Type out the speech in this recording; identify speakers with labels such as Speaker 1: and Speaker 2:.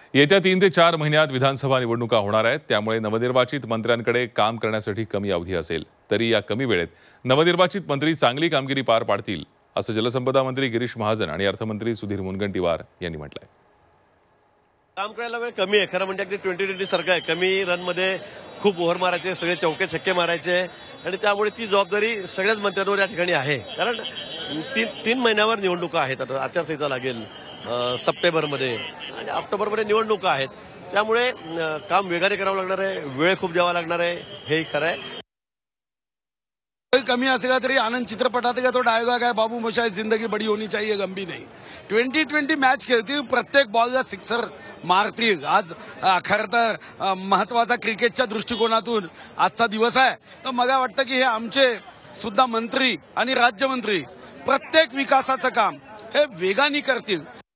Speaker 1: येत्या 3 ते 4 महिन्यात विधानसभा निवडणुका होणार आहेत। त्यामुळे नवनिर्वाचित मंत्र्यांकडे काम करण्यासाठी कमी अवधी असेल। तरी या कमी वेळेत नवनिर्वाचित मंत्री चांगली कामगिरी पार पाडतील असं जलसंपदा मंत्री गिरीश महाजन आणि अर्थमंत्री सुधीर मुनगंटीवार यांनी म्हटलंय।
Speaker 2: काम करायला वेळ कमी आहे। खरं म्हणजे अगदी 2020 सारखं आहे। कमी रनमध्ये खूप ओव्हर मारायचे, सगळे चौके छक्के मारायचे आणि त्यामुळे ती जबाबदारी सगळ्याच मंत्र्यांवर या ठिकाणी आहे। कारण तीन महिन्यावर निवडणुका आहेत। आता आचारसंहिता लागेल सप्टेंबरमध्ये आणि ऑक्टोबरमध्ये निवडणुका आहेत। त्यामुळे काम वेगाने करावं लागणार आहे, वेळ खूप द्यावा लागणार आहे, हे खरं आहे।
Speaker 3: कमी असेगा तरी आनंद चित्रपटात का तो डायलॉग आहे, बाबू मोशाय जिंदगी बड़ी होनी चाहिए गंभी नहीं। 2020 मॅच खेळतील, प्रत्येक बॉलला सिक्सर मारतील। आज खरं तर महत्वाचा क्रिकेटच्या दृष्टिकोनातून आजचा दिवस आहे। तर मला वाटतं की हे आमचे सुद्धा मंत्री आणि राज्यमंत्री प्रत्येक विकासाचं काम हे वेगाने करतील।